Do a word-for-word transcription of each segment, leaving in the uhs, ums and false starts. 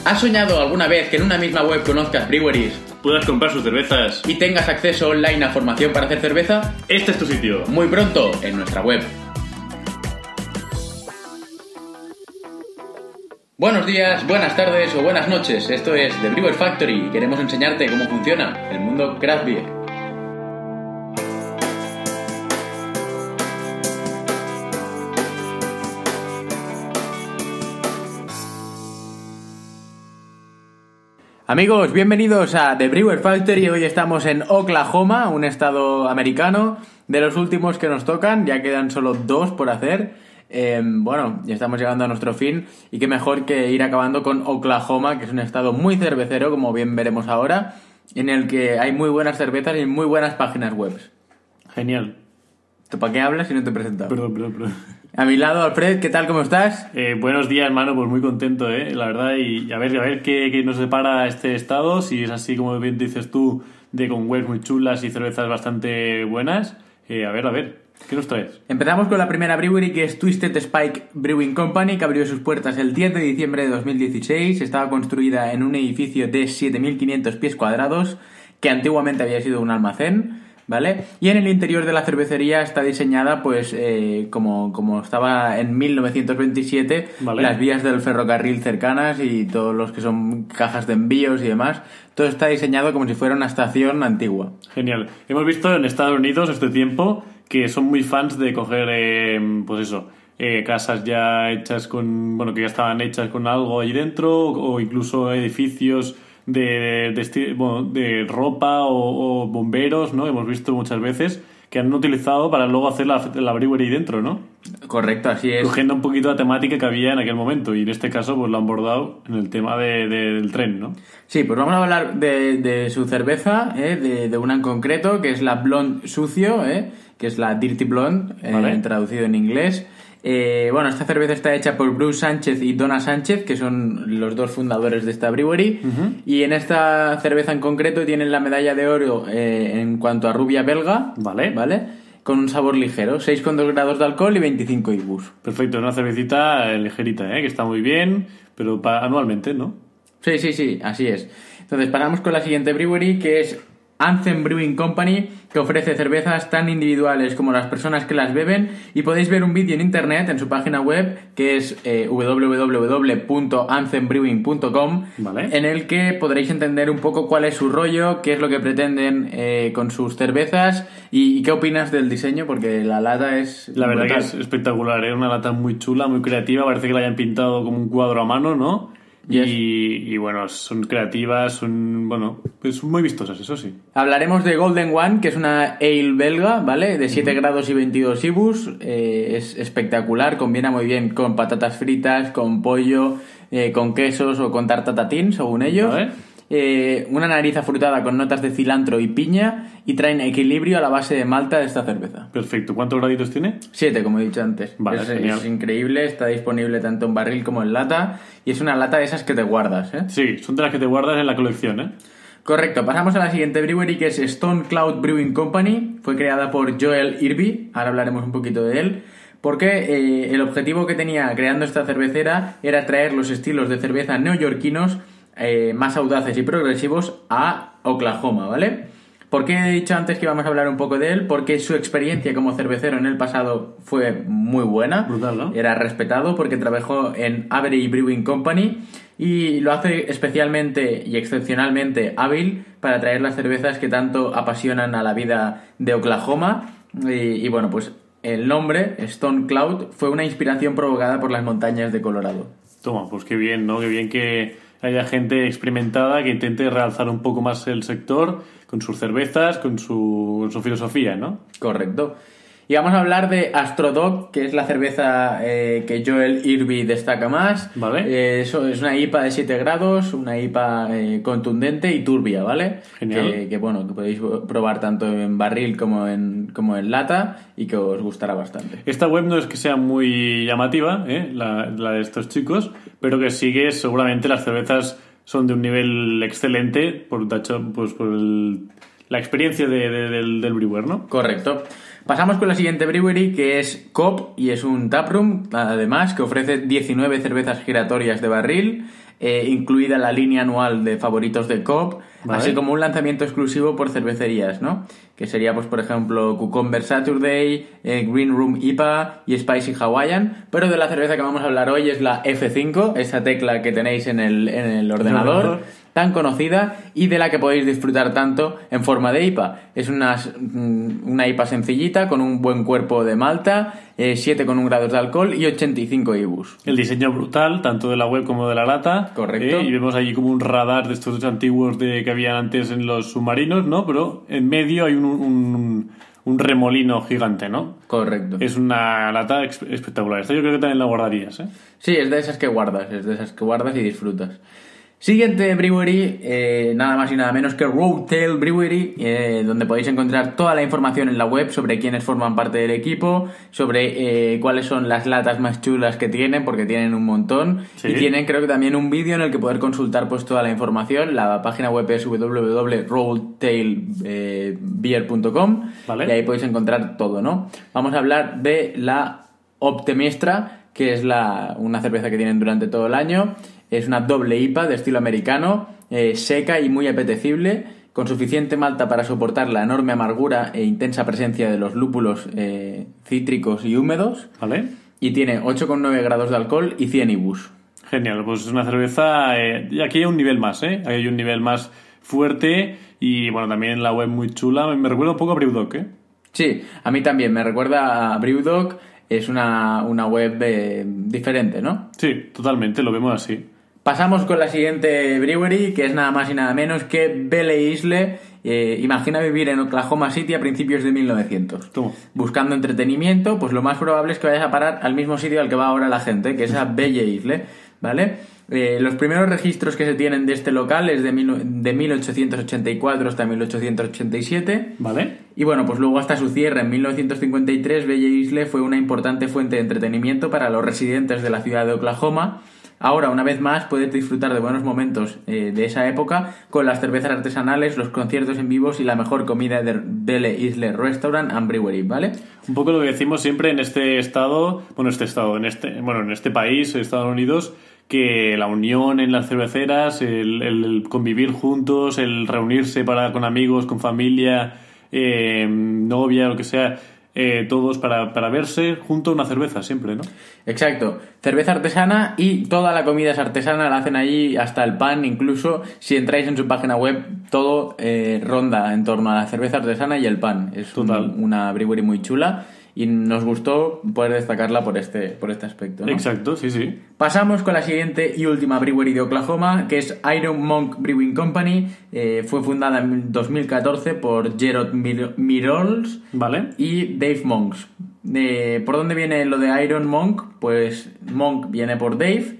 ¿Has soñado alguna vez que en una misma web conozcas breweries, puedas comprar sus cervezas y tengas acceso online a formación para hacer cerveza? Este es tu sitio. Muy pronto en nuestra web. Buenos días, buenas tardes o buenas noches. Esto es The Brewer Factory y queremos enseñarte cómo funciona el mundo craft beer. Amigos, bienvenidos a The Brewer Factory. Hoy estamos en Oklahoma, un estado americano, de los últimos que nos tocan. Ya quedan solo dos por hacer. Eh, bueno, ya estamos llegando a nuestro fin y qué mejor que ir acabando con Oklahoma, que es un estado muy cervecero, como bien veremos ahora, en el que hay muy buenas cervezas y muy buenas páginas web. Genial. ¿Tú para qué hablas si no te he presentado? Perdón, perdón, perdón. A mi lado, Alfred, ¿qué tal? ¿Cómo estás? Eh, buenos días, hermano, pues muy contento, eh, la verdad, y a ver, a ver qué, qué nos separa este estado, si es así como bien dices tú, de con webs muy chulas y cervezas bastante buenas. Eh, a ver, a ver, ¿qué nos traes? Empezamos con la primera brewery, que es Twisted Spike Brewing Company, que abrió sus puertas el diez de diciembre de dos mil dieciséis. Estaba construida en un edificio de siete mil quinientos pies cuadrados, que antiguamente había sido un almacén, ¿vale? Y en el interior de la cervecería está diseñada, pues, eh, como, como estaba en mil novecientos veintisiete, ¿vale? Las vías del ferrocarril cercanas y todos los que son cajas de envíos y demás. Todo está diseñado como si fuera una estación antigua. Genial. Hemos visto en Estados Unidos este tiempo que son muy fans de coger, eh, pues eso, eh, casas ya hechas con, bueno, que ya estaban hechas con algo ahí dentro, o incluso edificios de, de, de, bueno, de ropa o, o bomberos, ¿no? Hemos visto muchas veces que han utilizado para luego hacer la, la brewery dentro, ¿no? Correcto, así es. Cogiendo un poquito la temática que había en aquel momento, y en este caso pues lo han bordado en el tema de, de, del tren, ¿no? Sí, pues vamos a hablar de, de su cerveza, ¿eh? de, de una en concreto, que es la Blonde Sucio, ¿eh? que es la Dirty Blonde, eh, vale. traducido en inglés. Eh, bueno, esta cerveza está hecha por Bruce Sánchez y Donna Sánchez, que son los dos fundadores de esta brewery. Uh-huh. Y en esta cerveza en concreto tienen la medalla de oro eh, en cuanto a rubia belga. Vale. ¿Vale? Con un sabor ligero, seis coma dos grados de alcohol y veinticinco I B Us. Perfecto, una cervecita ligerita, ¿eh? Que está muy bien, pero para, anualmente, ¿no? Sí, sí, sí, así es. Entonces pasamos con la siguiente brewery, que es Anthem Brewing Company, que ofrece cervezas tan individuales como las personas que las beben, y podéis ver un vídeo en internet en su página web, que es eh, w w w punto anthem brewing punto com, vale. en el que podréis entender un poco cuál es su rollo, qué es lo que pretenden eh, con sus cervezas y, y qué opinas del diseño, porque la lata es la verdad brutal. Que es espectacular, es una lata muy chula, muy creativa, parece que la hayan pintado como un cuadro a mano, ¿no? Yes. Y, y bueno, son creativas, son, bueno, pues son muy vistosas, eso sí. Hablaremos de Golden One, que es una ale belga, ¿vale? De siete uh-huh. grados y veintidós I B Us. Eh, es espectacular, combina muy bien con patatas fritas, con pollo, eh, con quesos o con tarta tatín, según ellos. ¿Vale? Eh, una nariz afrutada con notas de cilantro y piña, y traen equilibrio a la base de malta de esta cerveza. Perfecto. ¿Cuántos graditos tiene? Siete, como he dicho antes. Vale, es, genial. Es increíble, está disponible tanto en barril como en lata, y es una lata de esas que te guardas, ¿eh? Sí, son de las que te guardas en la colección, ¿eh? Correcto. Pasamos a la siguiente brewery, que es Stone Cloud Brewing Company. Fue creada por Joel Irby, ahora hablaremos un poquito de él. Porque eh, el objetivo que tenía creando esta cervecera era traer los estilos de cerveza neoyorquinos Eh, más audaces y progresivos a Oklahoma, ¿vale? ¿Por qué he dicho antes que íbamos a hablar un poco de él? Porque su experiencia como cervecero en el pasado fue muy buena. Brutal, ¿no? Era respetado porque trabajó en Avery Brewing Company y lo hace especialmente y excepcionalmente hábil para traer las cervezas que tanto apasionan a la vida de Oklahoma. Y, y bueno, pues el nombre, Stone Cloud, fue una inspiración provocada por las montañas de Colorado. Toma, pues qué bien, ¿no? Qué bien que haya gente experimentada que intente realzar un poco más el sector con sus cervezas, con su, con su filosofía, ¿no? Correcto. Y vamos a hablar de Astrodog, que es la cerveza eh, que Joel Irby destaca más. Vale. Eh, eso es una I P A de siete grados, una I P A eh, contundente y turbia, ¿vale? Genial. Que, que bueno, que podéis probar tanto en barril como en, como en lata y que os gustará bastante. Esta web no es que sea muy llamativa, ¿eh? la, la de estos chicos, pero que sigue, seguramente las cervezas son de un nivel excelente por, pues, por el, la experiencia de, de, del, del brewer, ¿no? Correcto. Pasamos con la siguiente brewery, que es Coop, y es un taproom, además, que ofrece diecinueve cervezas giratorias de barril. eh, incluida la línea anual de favoritos de Coop, vale. Así como un lanzamiento exclusivo por cervecerías, ¿no? Que sería, pues por ejemplo, Cucumber Saturday, eh, Green Room I P A y Spicy Hawaiian. Pero de la cerveza que vamos a hablar hoy es la F cinco, esa tecla que tenéis en el, en el ordenador. ¿El ordenador? Tan conocida y de la que podéis disfrutar tanto en forma de I P A. Es una, una I P A sencillita con un buen cuerpo de malta, eh, siete coma uno grados de alcohol y ochenta y cinco I B Us. El diseño brutal, tanto de la web como de la lata. Correcto. Eh, y vemos allí como un radar de estos antiguos de que habían antes en los submarinos, ¿no? Pero en medio hay un, un, un remolino gigante, ¿no? Correcto. Es una lata espectacular. Esta yo creo que también la guardarías, ¿eh? Sí, es de esas que guardas, es de esas que guardas y disfrutas. Siguiente brewery, eh, nada más y nada menos que Roadtail Brewery, eh, donde podéis encontrar toda la información en la web sobre quiénes forman parte del equipo, sobre eh, cuáles son las latas más chulas que tienen, porque tienen un montón, sí. Y tienen creo que también un vídeo en el que poder consultar pues toda la información. La página web es w w w punto roadtail beer punto com, vale. Y ahí podéis encontrar todo, ¿no? Vamos a hablar de la Optimistra, que es la, una cerveza que tienen durante todo el año. Es una doble I P A de estilo americano, eh, seca y muy apetecible, con suficiente malta para soportar la enorme amargura e intensa presencia de los lúpulos eh, cítricos y húmedos. Vale. Y tiene ocho coma nueve grados de alcohol y cien I B Us. Genial, pues es una cerveza... Eh, y aquí hay un nivel más, ¿eh? Hay un nivel más fuerte y, bueno, también la web muy chula. Me recuerda un poco a Brewdog, ¿eh? Sí, a mí también. Me recuerda a Brewdog. Es una, una web eh, diferente, ¿no? Sí, totalmente, lo vemos así. Pasamos con la siguiente brewery, que es nada más y nada menos que Belle Isle. Eh, imagina vivir en Oklahoma City a principios de mil novecientos. ¿Cómo? Buscando entretenimiento, pues lo más probable es que vayas a parar al mismo sitio al que va ahora la gente, que es a Belle Isle, ¿vale? Eh, los primeros registros que se tienen de este local es de, mil, de mil ochocientos ochenta y cuatro hasta mil ochocientos ochenta y siete. Vale. Y bueno, pues luego hasta su cierre en mil novecientos cincuenta y tres, Belle Isle fue una importante fuente de entretenimiento para los residentes de la ciudad de Oklahoma. Ahora, una vez más, puedes disfrutar de buenos momentos eh, de esa época con las cervezas artesanales, los conciertos en vivos y la mejor comida de Belle Isle Restaurant and Brewery, ¿vale? Un poco lo que decimos siempre en este estado, bueno, este estado, en este, bueno, en este país, Estados Unidos, que la unión en las cerveceras, el, el convivir juntos, el reunirse para con amigos, con familia, eh, novia, lo que sea... Eh, todos para, para verse junto a una cerveza siempre, ¿no? Exacto, cerveza artesana y toda la comida es artesana, la hacen allí, hasta el pan, incluso si entráis en su página web todo eh, ronda en torno a la cerveza artesana y el pan. Es un, una brewery muy chula y nos gustó poder destacarla por este, por este aspecto, ¿no? Exacto, sí, sí. Pasamos con la siguiente y última brewery de Oklahoma, que es Iron Monk Brewing Company. Eh, fue fundada en dos mil catorce por Gerard Mirols, vale, y Dave Monks. Eh, ¿Por dónde viene lo de Iron Monk? Pues Monk viene por Dave,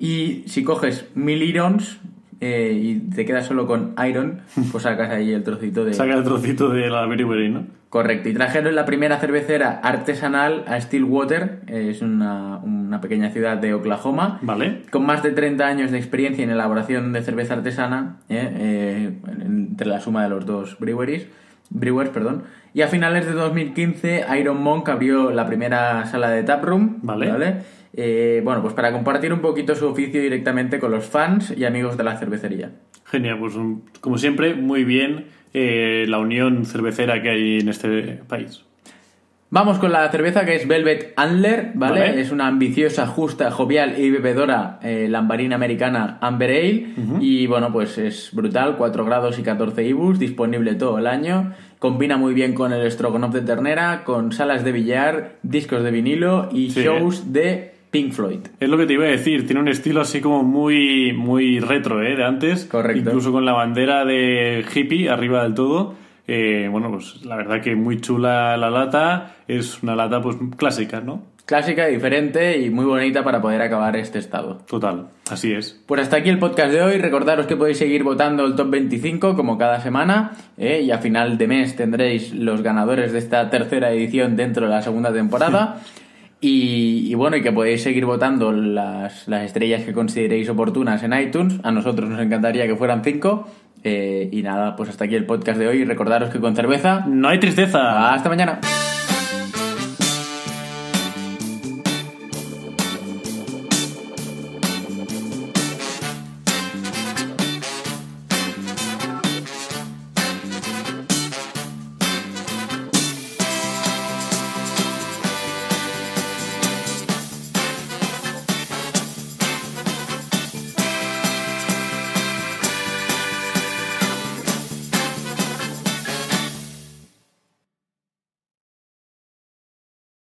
y si coges mil Irons eh, y te quedas solo con Iron, pues sacas ahí el trocito de... Saca el trocito de la brewery, ¿no? Correcto, y trajeron la primera cervecera artesanal a Stillwater, eh, es una, una pequeña ciudad de Oklahoma, vale, con más de treinta años de experiencia en elaboración de cerveza artesana, eh, eh, entre la suma de los dos breweries, brewers, perdón. Y a finales de dos mil quince, Iron Monk abrió la primera sala de taproom, vale, ¿vale? Eh, bueno, pues para compartir un poquito su oficio directamente con los fans y amigos de la cervecería. Genial, pues como siempre, muy bien eh, la unión cervecera que hay en este país. Vamos con la cerveza, que es Velvet Antler, ¿vale? Vale. Es una ambiciosa, justa, jovial y bebedora eh, lambarina americana Amber Ale. Uh-huh. Y bueno, pues es brutal, cuatro grados y catorce I B Us, disponible todo el año. Combina muy bien con el stroganoff de ternera, con salas de billar, discos de vinilo y sí, shows eh. de Pink Floyd. Es lo que te iba a decir, tiene un estilo así como muy, muy retro, ¿eh? De antes. Correcto. Incluso con la bandera de hippie arriba del todo. Eh, bueno, pues la verdad que muy chula la lata. Es una lata pues clásica, ¿no? Clásica, diferente y muy bonita para poder acabar este estado. Total, así es. Pues hasta aquí el podcast de hoy. Recordaros que podéis seguir votando el top veinticinco como cada semana, ¿eh? Y a final de mes tendréis los ganadores de esta tercera edición dentro de la segunda temporada. Y, y bueno, y que podéis seguir votando las, las estrellas que consideréis oportunas en iTunes. A nosotros nos encantaría que fueran cinco. Eh, y nada, pues hasta aquí el podcast de hoy. Recordaros que con cerveza no hay tristeza. Hasta mañana.